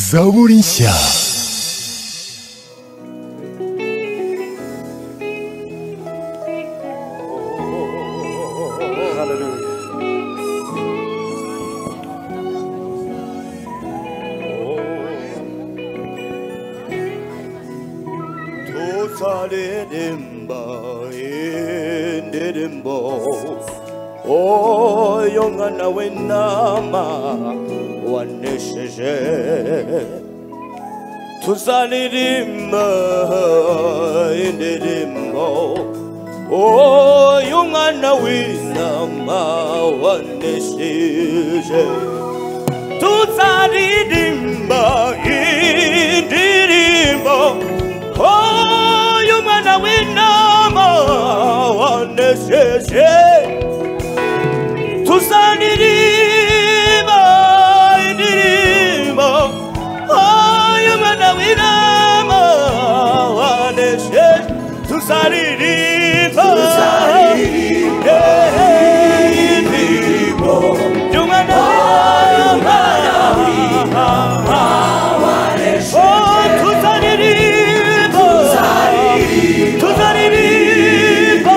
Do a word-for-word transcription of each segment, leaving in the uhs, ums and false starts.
zaburi nshya. Oh, yongana wenama wanesheje tuzalirimba indirimbo. Oh, yongana wenama wanesheje tuzalirimba indirimbo. Oh, yongana wenama wanesheje tuzalirimba indirimbo. Oh, yumana winama wanesheje tuzalirimba indirimbo. Yumana winama wanesheje oh tuzalirimba tuzalirimba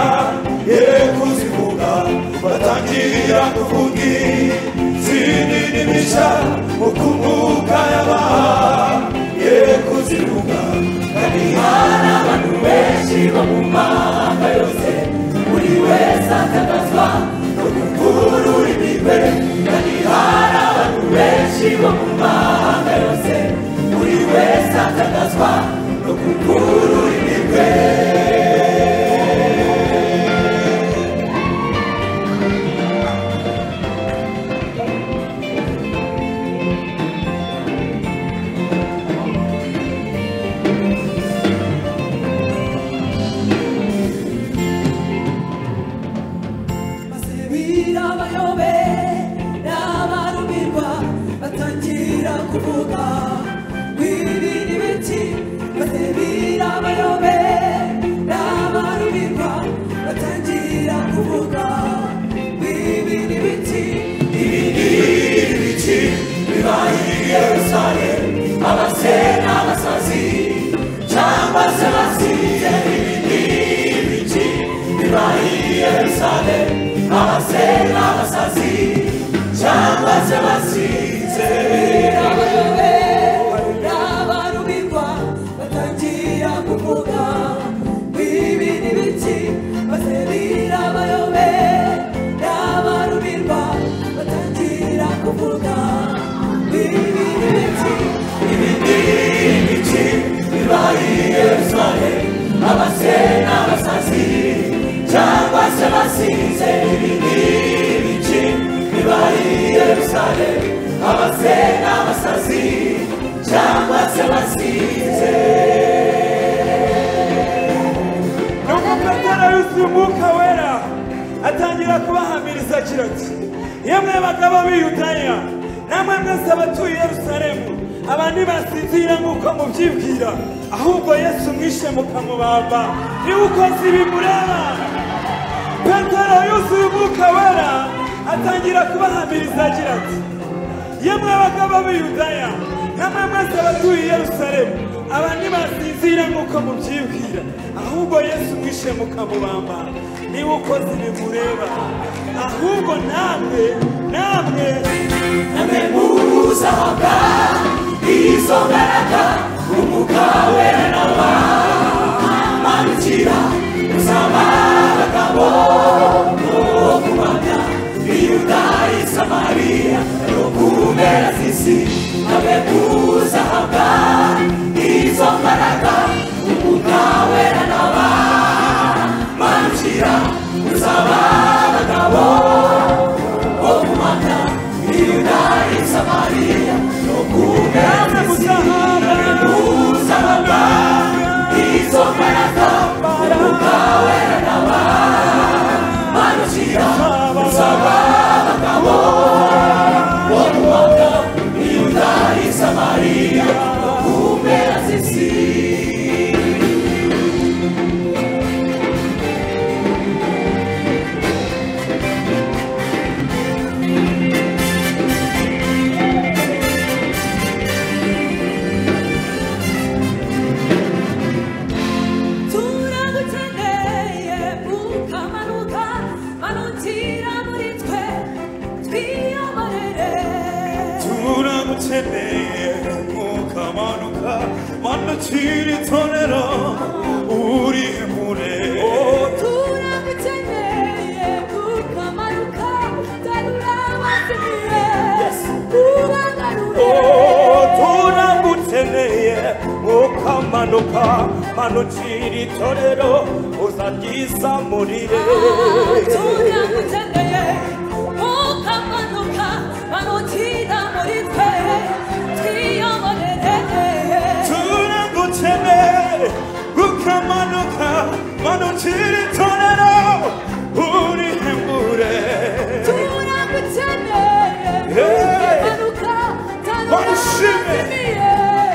batangira kuvuga izindi ibinibisha ukumbuka yaba ye kuzivuga kandi hari abantu benshi bo mu mahanga yose buri wese atangazwa no kumvura ururimi rwe kandi hari abantu benshi bo mu mahanga yose buri wese atangazwa no kumvura ururimi rwe kuvuga wibini biti basebira bayobe n'abarumirwa batangira kuvuga wibini biti ibinibiri biti bibaye i Yerusalemu abase n'abasazi cyangwa se basize ibinibiri biti bibaye i Yerusalemu abase n'abasazi cyangwa se basize abayobe n'abarumirwa batangira kuvuga wibini biti basebira abayobe n'abarumirwa batangira kuvuga wibini biti ibinibiri biti bibaye i Yerusalemu abase n'abasazi cyangwa se basize ibinibiri biti bibaye i Yerusalemu abase n'abasazi cyangwa se basize nuko Petero yuzuye umwuka wera atangira kubahamiriza agira ati yemwe bagabo b'i Yudaya namwe mwese abatuye i Yerusalemu aba ntibasinzira nk'uko mubyibwira ahubwo Yesu mwishe mukamubamba niwe ukoze ibi mureba. Petero yuzuye umwuka wera atangira kubahamiriza agira ati yemwe bagabo b'i Yudaya namwe mwese abatuye i Yerusalemu aba ntibasinzira nk'uko mubyibwira ahubwo Yesu mwishe mukamubamba niwe ukoze ibi mureba ahubwo namwe namwe namwe muzahabwa izo mbaraga umwuka wera n'abamanukira muzaba abagabo bo kumanya i Yudaya i Samariya no ku mpera z'isi namwe muzahabwa izo mbaraga umwuka wera n'abamanukira muzaba abagabo bo kumanya i Yudaya i Samariya no ku mpera z'isi namwe muzahabwa izo mbaraga umwuka wera n'abamanukira muzaba abagabo bo kumanya i Yudaya i Samariya no ku mpera z'isi. turagukeneye ukamanuka manukira muri twe twiyoborere turagukeneye ukamanuka manukira itorero urihemure turagukeneye ukamanuka tarura abazimiye ubagarure turagukeneye ukamanuka manukira itorero uzaryizamurire turagukeneye ukamanuka manukira muri twe twiyoborere turagukeneye ukamanuka manukira itorero urihemure turagukeneye ukamanuka tarura abazimiye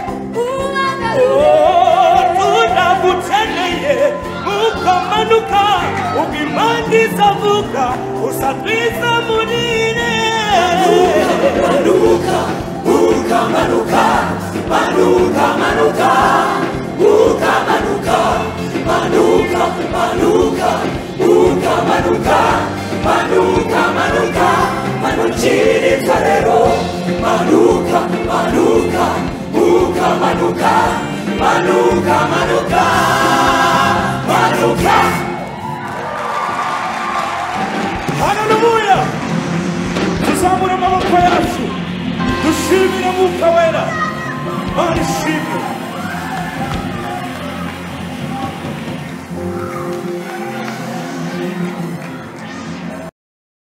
turagukeneye ukamanuka ubimana izavuga uzatwizamurire Manuka, uka manuka, manuka, manuka, uka manuka, manuka, manuka, uka manuka, manuka, manuka, manukira itorero manuka manuka manuka. Haleluya. Tuzamura amaboko yacu dushimire Mwuka Wera. Mana ishimwe.